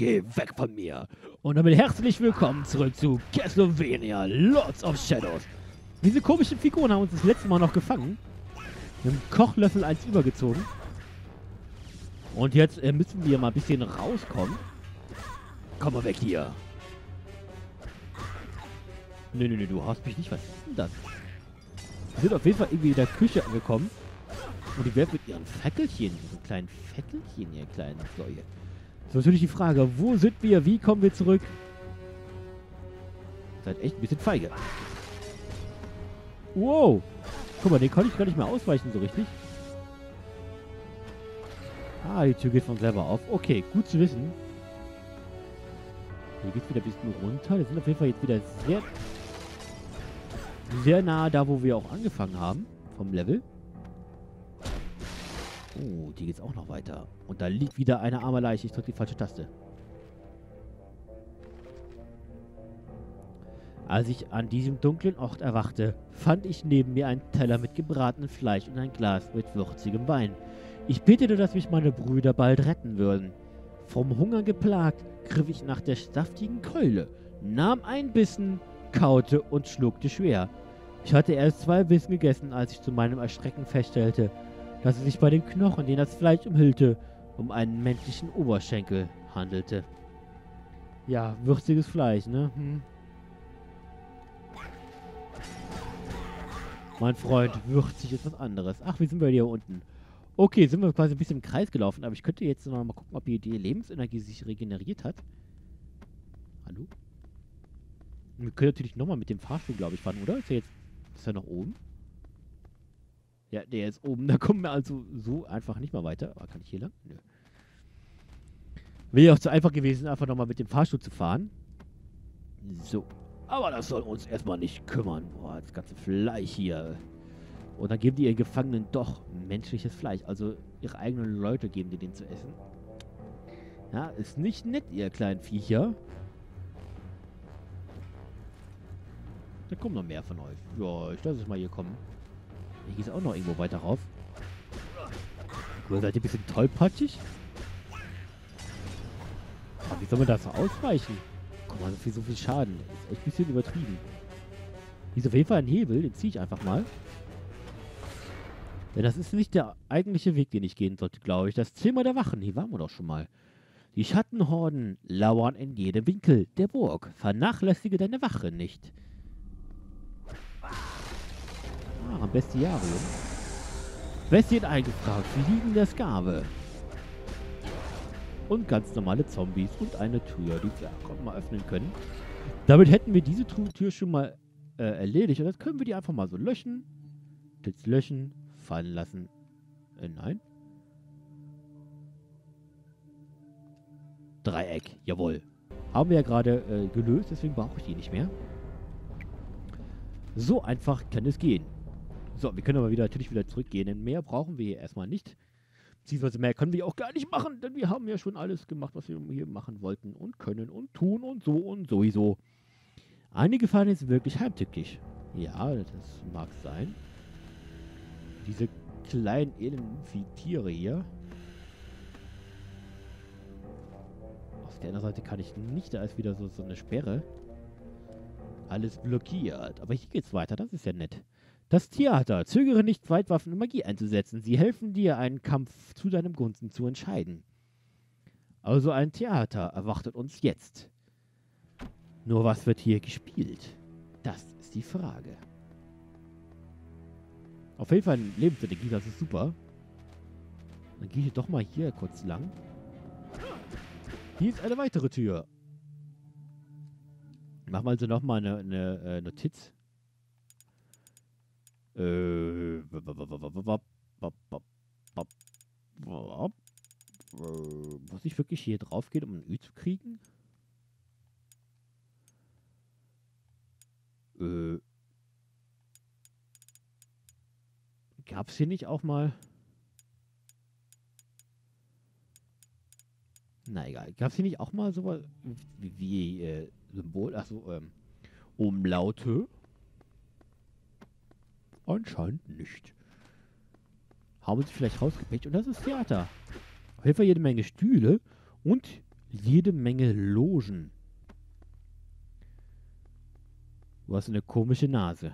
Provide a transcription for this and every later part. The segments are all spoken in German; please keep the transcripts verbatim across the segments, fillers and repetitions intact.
Geh weg von mir. Und damit herzlich willkommen zurück zu Castlevania Lords of Shadows. Diese komischen Figuren haben uns das letzte Mal noch gefangen. Mit dem Kochlöffel eins übergezogen. Und jetzt äh, müssen wir mal ein bisschen rauskommen. Komm mal weg hier. Nö, nö, nö, du haust mich nicht. Was ist denn das? Wir sind auf jeden Fall irgendwie in der Küche angekommen. Und die werden mit ihren Fackelchen, diesen kleinen Fackelchen hier, kleinen Säue. So, natürlich die Frage, wo sind wir? Wie kommen wir zurück? Seid echt ein bisschen feige. Wow. Guck mal, den konnte ich gar nicht mehr ausweichen so richtig. Ah, die Tür geht von selber auf. Okay, gut zu wissen. Hier geht es wieder ein bisschen runter. Wir sind auf jeden Fall jetzt wieder sehr, sehr nah da, wo wir auch angefangen haben. Vom Level. Oh, die geht's auch noch weiter. Und da liegt wieder eine arme Leiche. Ich drücke die falsche Taste. Als ich an diesem dunklen Ort erwachte, fand ich neben mir einen Teller mit gebratenem Fleisch und ein Glas mit würzigem Wein. Ich betete, dass mich meine Brüder bald retten würden. Vom Hunger geplagt, griff ich nach der saftigen Keule, nahm einen Bissen, kaute und schluckte schwer. Ich hatte erst zwei Bissen gegessen, als ich zu meinem Erschrecken feststellte, dass es sich bei den Knochen, den das Fleisch umhüllte, um einen menschlichen Oberschenkel handelte. Ja, würziges Fleisch, ne? Hm. Mein Freund, würzig ist was anderes. Ach, wie sind wir hier unten? Okay, sind wir quasi ein bisschen im Kreis gelaufen, aber ich könnte jetzt noch mal gucken, ob hier die Lebensenergie sich regeneriert hat. Hallo? Und wir können natürlich nochmal mit dem Fahrstuhl, glaube ich, fahren, oder? Ist er jetzt... Ist er noch oben? Ja, der ist oben. Da kommen wir also so einfach nicht mal weiter. Aber kann ich hier lang? Nö. Wäre auch zu einfach gewesen, einfach nochmal mit dem Fahrstuhl zu fahren. So. Aber das soll uns erstmal nicht kümmern. Boah, das ganze Fleisch hier. Und dann geben die ihren Gefangenen doch menschliches Fleisch. Also ihre eigenen Leute geben die denen zu essen. Ja, ist nicht nett, ihr kleinen Viecher. Da kommen noch mehr von euch. Ja, ich lasse es mal hier kommen. Hier geht es auch noch irgendwo weiter rauf. Cool, seid ihr ein bisschen tollpatschig? Aber wie soll man das ausweichen? Guck mal, so viel, so viel Schaden. Das ist echt ein bisschen übertrieben. Hier ist auf jeden Fall ein Hebel. Den ziehe ich einfach mal. Denn das ist nicht der eigentliche Weg, den ich gehen sollte, glaube ich. Das Zimmer der Wachen. Hier waren wir doch schon mal. Die Schattenhorden lauern in jedem Winkel der Burg. Vernachlässige deine Wache nicht. Ah, Bestiarium. Bestien eingefragt, fliegen der Sklave. Und ganz normale Zombies und eine Tür, die wir ja, mal öffnen können. Damit hätten wir diese Tür schon mal äh, erledigt. Und jetzt können wir die einfach mal so löschen. Jetzt löschen, fallen lassen. Äh, nein. Dreieck, jawohl. Haben wir ja gerade äh, gelöst, deswegen brauche ich die nicht mehr. So einfach kann es gehen. So, wir können aber wieder, natürlich wieder zurückgehen, denn mehr brauchen wir hier erstmal nicht. Beziehungsweise mehr können wir auch gar nicht machen, denn wir haben ja schon alles gemacht, was wir hier machen wollten und können und tun und so und sowieso. Einige fanden es wirklich heimtückisch. Ja, das mag sein. Diese kleinen elenden Tiere hier. Auf der anderen Seite kann ich nicht, da ist wieder so, so eine Sperre. Alles blockiert. Aber hier geht's weiter, das ist ja nett. Das Theater. Zögere nicht, Zweitwaffen und Magie einzusetzen. Sie helfen dir, einen Kampf zu deinem Gunsten zu entscheiden. Also ein Theater erwartet uns jetzt. Nur was wird hier gespielt? Das ist die Frage. Auf jeden Fall ein Lebensenergie, das ist super. Dann gehe ich doch mal hier kurz lang. Hier ist eine weitere Tür. Machen wir also nochmal eine, eine äh, Notiz. Äh, muss ich wirklich hier drauf gehen, um ein Ü zu kriegen? Äh, Gab es hier nicht auch mal... Na egal, gab es hier nicht auch mal sowas wie, wie äh, Symbol, achso, ähm, Umlaute? Anscheinend nicht. Haben sie vielleicht rausgepickt. Und das ist Theater. Auf jeden Fall jede Menge Stühle und Jede Menge Logen. Du hast eine komische Nase.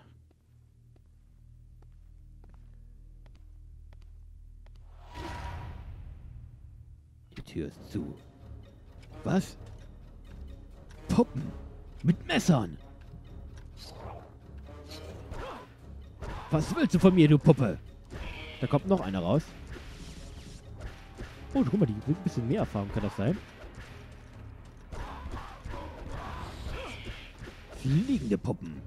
Die Tür ist zu. Was? Puppen mit Messern. Was willst du von mir, du Puppe? Da kommt noch einer raus. Oh, guck mal, die will ein bisschen mehr Erfahrung, kann das sein? Fliegende Puppen.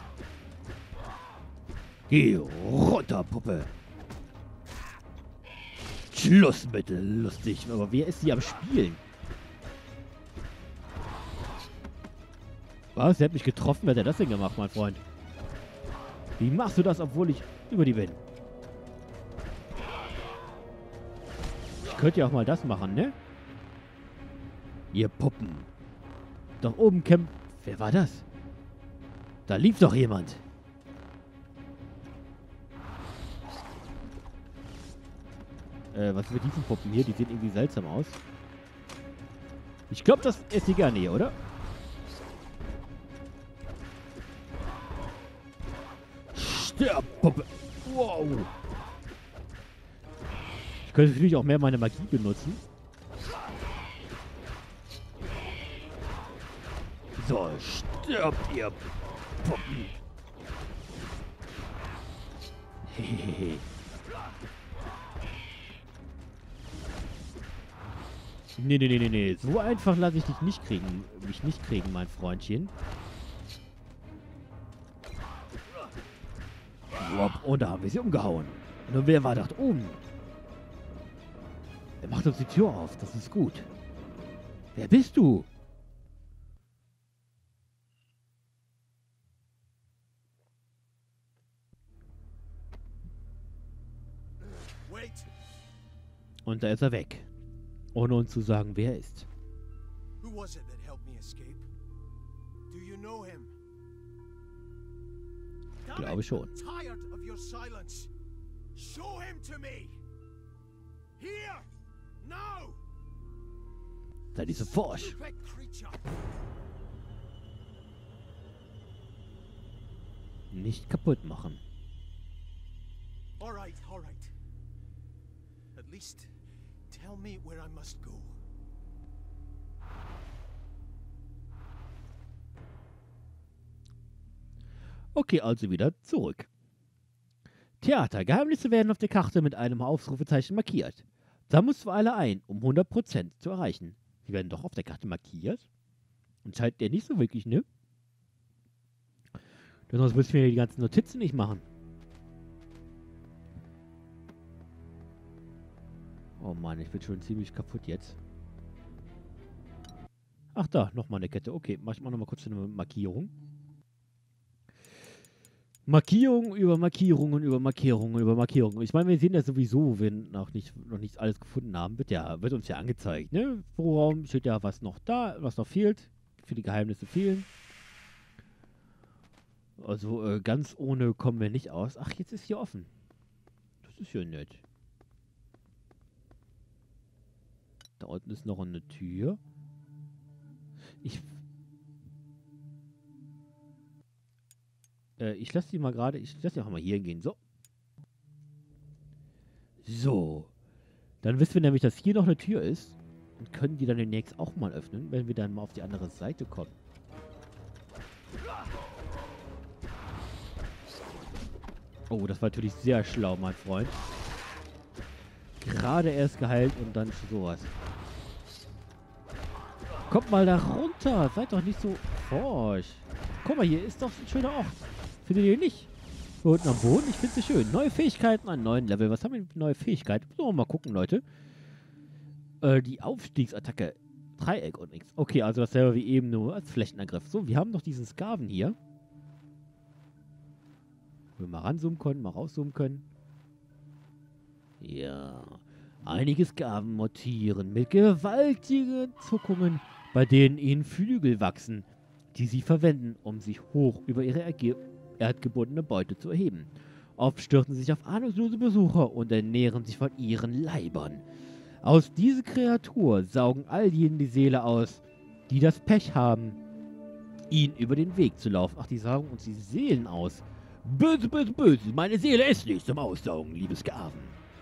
Geh runter, Puppe. Schluss bitte, lustig. Aber wer ist hier am Spielen? Was? Der hat mich getroffen. Wer hat denn das denn gemacht, mein Freund? Wie machst du das, obwohl ich über die bin? Ich könnte ja auch mal das machen, ne? Ihr Puppen. Doch oben kämpft... Wer war das? Da lief doch jemand. Äh, was ist mit diesen Puppen hier? Die sehen irgendwie seltsam aus. Ich glaube, das ist die gerne hier, oder? Stirb, Puppe. Wow. Ich könnte natürlich auch mehr meine Magie benutzen. So, stirbt ihr Puppen. Hehehe. Nee, nee, nee, nee, nee. So einfach lasse ich dich nicht kriegen. Mich nicht kriegen, mein Freundchen. Und da haben wir sie umgehauen. Nur wer war da oben? Er macht uns die Tür auf. Das ist gut. Wer bist du? Und da ist er weg. Ohne uns zu sagen, wer er ist. Who was it that helped me escape? Do you know him? Glaube schon. I'm tired of your silence. Show him to me. Here. Now. Sei nicht so forsch. Stupid creature. Nicht kaputt machen. All right, all right. At least tell me where I must go. Okay, also wieder zurück. Theater. Geheimnisse werden auf der Karte mit einem Ausrufezeichen markiert. Da musst du alle ein, um hundert Prozent zu erreichen. Die werden doch auf der Karte markiert. Und scheint der nicht so wirklich, ne? Denn sonst müssen wir die ganzen Notizen nicht machen. Oh Mann, ich bin schon ziemlich kaputt jetzt. Ach da, nochmal eine Kette. Okay, mach ich mal nochmal kurz eine Markierung. Markierung über Markierungen über Markierungen über Markierungen. Ich meine, wir sehen ja sowieso, wenn noch nicht, noch nicht alles gefunden haben, wird, ja, wird uns ja angezeigt, ne? Vorraum steht ja, was noch da, was noch fehlt. Für die Geheimnisse fehlen. Also äh, ganz ohne kommen wir nicht aus. Ach, jetzt ist hier offen. Das ist ja nett. Da unten ist noch eine Tür. Ich... Äh, ich lasse die mal gerade... Ich lasse die auch mal hier hingehen. So. So. Dann wissen wir nämlich, dass hier noch eine Tür ist. Und können die dann demnächst auch mal öffnen, wenn wir dann mal auf die andere Seite kommen. Oh, das war natürlich sehr schlau, mein Freund. Gerade erst geheilt und dann sowas. Kommt mal da runter. Seid doch nicht so forsch. Guck mal, hier ist doch ein schöner Ort. Findet ihr nicht? Hier unten am Boden, ich finde es schön. Neue Fähigkeiten an neuen Level. Was haben wir für neue Fähigkeiten? So, mal gucken, Leute. Äh, die Aufstiegsattacke. Dreieck und nichts. Okay, also dasselbe wie eben, nur als Flächenangriff. So, wir haben noch diesen Skaven hier. Wo wir mal ranzoomen können, mal rauszoomen können. Ja. Einige Skaven mutieren mit gewaltigen Zuckungen, bei denen ihnen Flügel wachsen, die sie verwenden, um sich hoch über ihre Erge erdgebundene Beute zu erheben. Oft stürzen sie sich auf ahnungslose Besucher und ernähren sich von ihren Leibern. Aus dieser Kreatur saugen all jenen die Seele aus, die das Pech haben, ihnen über den Weg zu laufen. Ach, die saugen uns die Seelen aus. Böse, böse, böse. Meine Seele ist nicht zum Aussaugen, liebes Sklaven.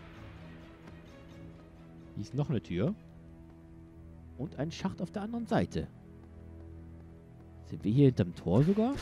Hier ist noch eine Tür. Und ein Schacht auf der anderen Seite. Sind wir hier hinterm Tor sogar?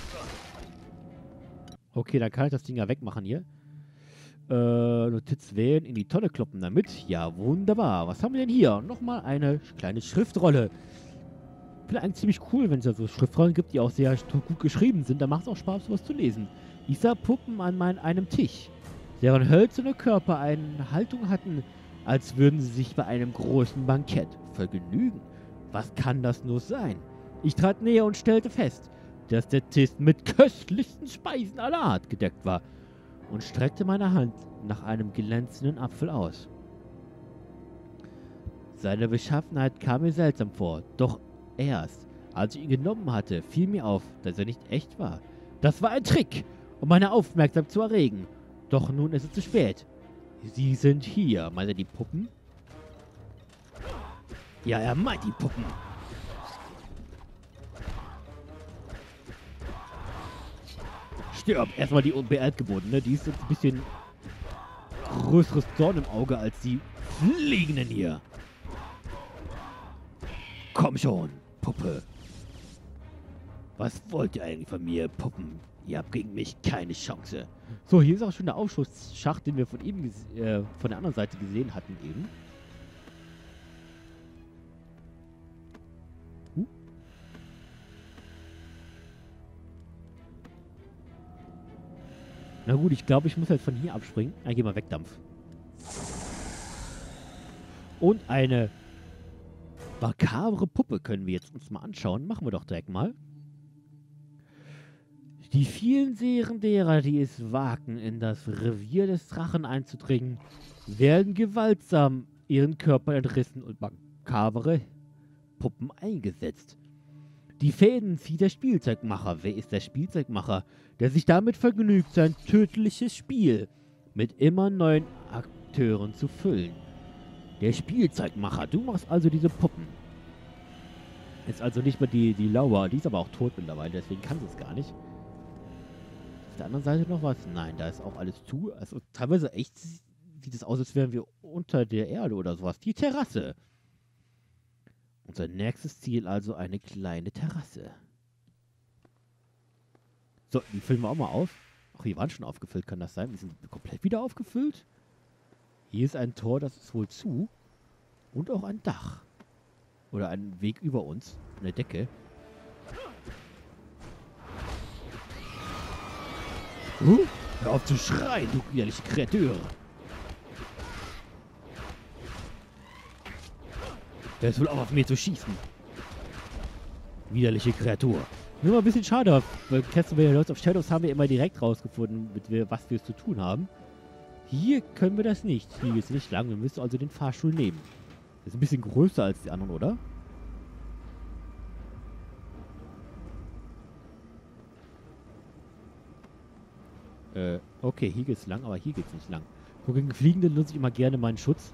Okay, dann kann ich das Ding ja wegmachen hier. Äh, Notiz wählen, in die Tonne kloppen damit. Ja, wunderbar. Was haben wir denn hier? Nochmal eine kleine Schriftrolle. Ich finde eigentlich ziemlich cool, wenn es da so Schriftrollen gibt, die auch sehr gut geschrieben sind. Da macht es auch Spaß, sowas zu lesen. Ich sah Puppen an mein, einem Tisch, deren hölzerne Körper eine Haltung hatten, als würden sie sich bei einem großen Bankett vergnügen. Was kann das nur sein? Ich trat näher und stellte fest, dass der Tisch mit köstlichsten Speisen aller Art gedeckt war, und streckte meine Hand nach einem glänzenden Apfel aus. Seine Beschaffenheit kam mir seltsam vor, doch erst, als ich ihn genommen hatte, fiel mir auf, dass er nicht echt war. Das war ein Trick, um meine Aufmerksamkeit zu erregen. Doch nun ist es zu spät. Sie sind hier, meint er die Puppen? Ja, er meint die Puppen. Stirb. Erstmal die Beerdgebotene. Die ist jetzt ein bisschen größeres Dorn im Auge als die Fliegenden hier. Komm schon, Puppe. Was wollt ihr eigentlich von mir, Puppen? Ihr habt gegen mich keine Chance. So, hier ist auch schon der Aufschussschacht, den wir von eben äh, von der anderen Seite gesehen hatten eben. Huh. Na gut, ich glaube, ich muss jetzt von hier abspringen. Ah, geh mal weg, Dampf. Und eine makabre Puppe können wir jetzt uns mal anschauen. Machen wir doch direkt mal. Die vielen Seelen derer, die es wagen, in das Revier des Drachen einzudringen, werden gewaltsam ihren Körper entrissen und makabere Puppen eingesetzt. Die Fäden zieht der Spielzeugmacher. Wer ist der Spielzeugmacher? Der sich damit vergnügt, sein tödliches Spiel mit immer neuen Akteuren zu füllen. Der Spielzeugmacher. Du machst also diese Puppen. Ist also nicht mehr die, die Laura. Die ist aber auch tot mittlerweile, deswegen kann sie es gar nicht. Auf der anderen Seite noch was? Nein, da ist auch alles zu. Also teilweise echt sieht es aus, als wären wir unter der Erde oder sowas. Die Terrasse. Unser nächstes Ziel also eine kleine Terrasse. So, die füllen wir auch mal auf. Ach, die waren schon aufgefüllt, kann das sein? Die sind komplett wieder aufgefüllt. Hier ist ein Tor, das ist wohl zu. Und auch ein Dach. Oder ein Weg über uns. Eine Decke. Huh? Hör auf zu schreien, du widerliche Kreatur. Der ist wohl auch auf mir zu schießen. Widerliche Kreatur. Nur mal ein bisschen schade, weil Castlevania Lords of Shadows haben wir immer direkt rausgefunden, mit wir, was wir es zu tun haben. Hier können wir das nicht. Hier ist nicht lang. Wir müssen also den Fahrstuhl nehmen. Das ist ein bisschen größer als die anderen, oder? Äh, okay, hier geht's lang, aber hier geht's nicht lang. Vor gegen Fliegende nutze ich immer gerne meinen Schutz.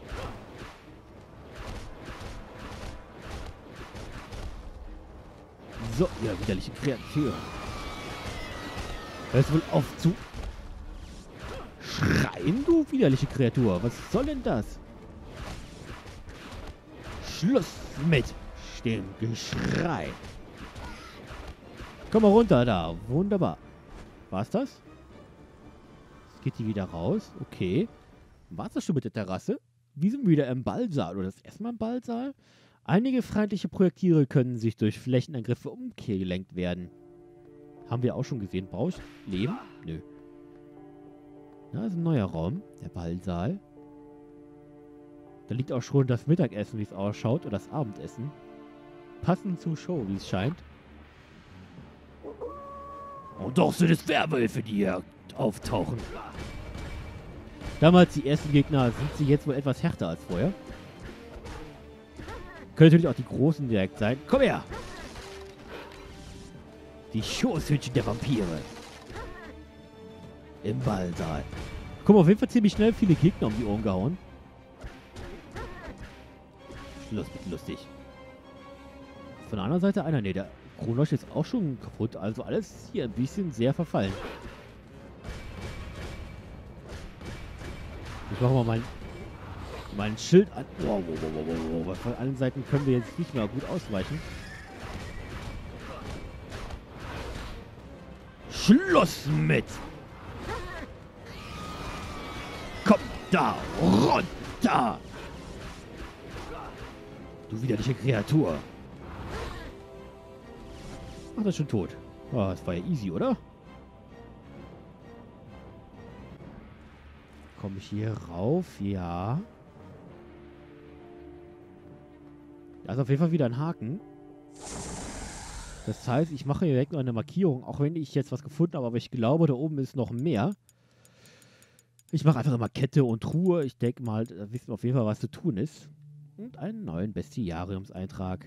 So, ja, widerliche Kreatur. Hörst du wohl auf zu schreien, du widerliche Kreatur? Was soll denn das? Schluss mit dem Geschrei. Komm mal runter da. Wunderbar. War's das? Jetzt geht die wieder raus. Okay. War's das schon mit der Terrasse? Wir sind wieder im Ballsaal. Oder das erste Mal im Ballsaal? Einige feindliche Projektile können sich durch Flächenangriffe umgelenkt werden. Haben wir auch schon gesehen. Brauche ich Leben? Nö. Da ist ein neuer Raum. Der Ballsaal. Da liegt auch schon das Mittagessen, wie es ausschaut. Oder das Abendessen. Passend zur Show, wie es scheint. Und doch sind es Werwölfe, die hier auftauchen. Damals die ersten Gegner, sind sie jetzt wohl etwas härter als vorher. Können natürlich auch die Großen direkt sein. Komm her! Die Schoßhütchen der Vampire. Im Ballsaal. Guck mal, auf jeden Fall ziemlich schnell viele Gegner um die Ohren gehauen. Schluss mit lustig. Von der anderen Seite einer. Ne, der Kronleuchter ist auch schon kaputt. Also alles hier ein bisschen sehr verfallen. Ich mache mal mein, mein Schild an. Wow, wow, wow, wow, wow. Von allen Seiten können wir jetzt nicht mehr gut ausweichen. Schluss mit! Komm da runter! Du widerliche Kreatur! Ach, das ist schon tot. Oh, das war ja easy, oder? Komme ich hier rauf? Ja. Da ist auf jeden Fall wieder ein Haken. Das heißt, ich mache hier direkt noch eine Markierung, auch wenn ich jetzt was gefunden habe, aber ich glaube, da oben ist noch mehr. Ich mache einfach immer Kette und Truhe. Ich denke mal, da wissen wir auf jeden Fall, was zu tun ist. Und einen neuen Bestiariumseintrag.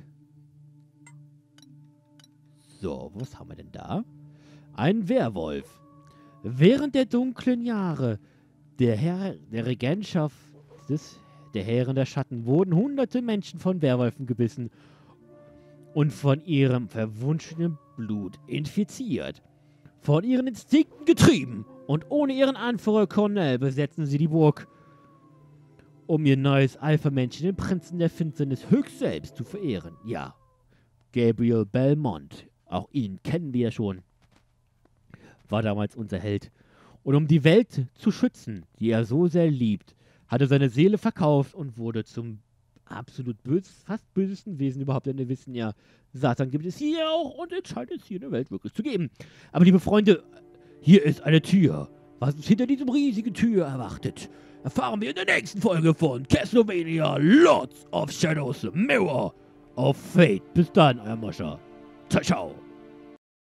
So, was haben wir denn da? Ein Werwolf. Während der dunklen Jahre der, Herr, der Regentschaft des, der Herren der Schatten wurden hunderte Menschen von Werwölfen gebissen und von ihrem verwunschenen Blut infiziert. Von ihren Instinkten getrieben und ohne ihren Anführer Cornell besetzen sie die Burg, um ihr neues Alpha-Männchen, den Prinzen der Finsternis, höchst selbst zu verehren. Ja, Gabriel Belmont, auch ihn kennen wir ja schon, war damals unser Held. Und um die Welt zu schützen, die er so sehr liebt, hat er seine Seele verkauft und wurde zum absolut bös, fast bösesten Wesen überhaupt. Denn wir wissen ja, Satan gibt es hier auch und es scheint es hier in der Welt wirklich zu geben. Aber liebe Freunde, hier ist eine Tür. Was uns hinter diesem riesigen Tür erwartet, erfahren wir in der nächsten Folge von Castlevania Lords of Shadows Mirror of Fate. Bis dann, euer Moscher. Ciao, ciao.